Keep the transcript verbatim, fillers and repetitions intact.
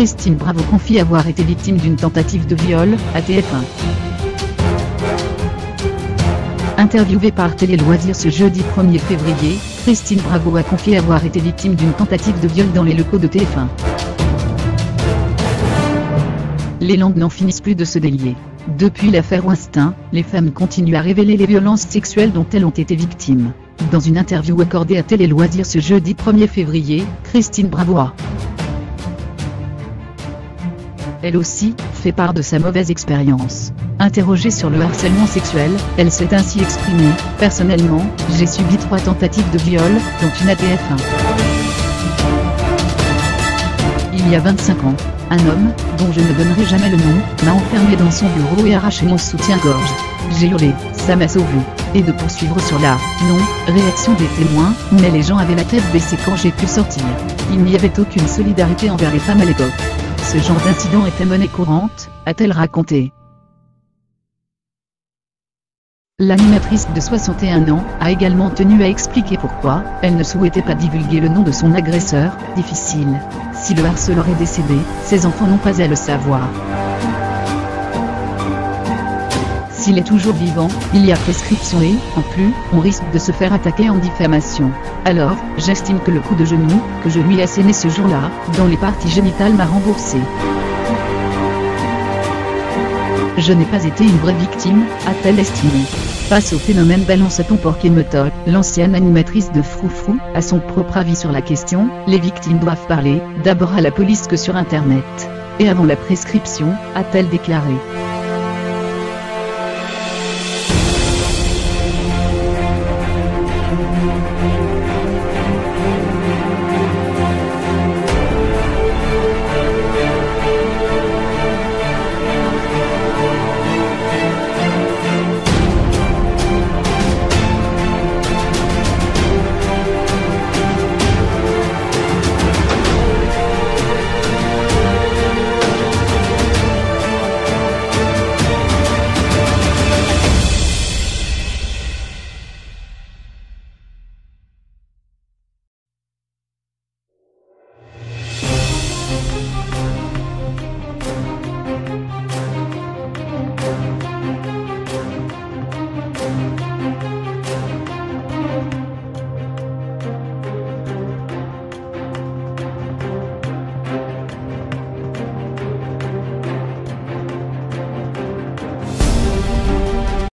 Christine Bravo confie avoir été victime d'une tentative de viol, à T F un. Interviewée par Télé Loisirs ce jeudi premier février, Christine Bravo a confié avoir été victime d'une tentative de viol dans les locaux de T F un. Les langues n'en finissent plus de se délier. Depuis l'affaire Weinstein, les femmes continuent à révéler les violences sexuelles dont elles ont été victimes. Dans une interview accordée à Télé Loisirs ce jeudi premier février, Christine Bravo a elle aussi fait part de sa mauvaise expérience. Interrogée sur le harcèlement sexuel, elle s'est ainsi exprimée. « Personnellement, j'ai subi trois tentatives de viol, dont une à T F un. Il y a vingt-cinq ans, un homme, dont je ne donnerai jamais le nom, m'a enfermé dans son bureau et arraché mon soutien-gorge. J'ai hurlé, ça m'a sauvé. » Et de poursuivre sur la « non » réaction des témoins, mais les gens avaient la tête baissée quand j'ai pu sortir. Il n'y avait aucune solidarité envers les femmes à l'époque. Ce genre d'incident était monnaie courante, a-t-elle raconté. L'animatrice de soixante et un ans a également tenu à expliquer pourquoi elle ne souhaitait pas divulguer le nom de son agresseur. Difficile. Si le harceleur est décédé, ses enfants n'ont pas à le savoir. S'il est toujours vivant, il y a prescription et, en plus, on risque de se faire attaquer en diffamation. Alors, j'estime que le coup de genou, que je lui ai asséné ce jour-là, dans les parties génitales m'a remboursé. Je n'ai pas été une vraie victime, a-t-elle estimé. Face au phénomène balance à ton porc et me toque, l'ancienne animatrice de Froufrou a son propre avis sur la question. Les victimes doivent parler, d'abord à la police que sur Internet. Et avant la prescription, a-t-elle déclaré.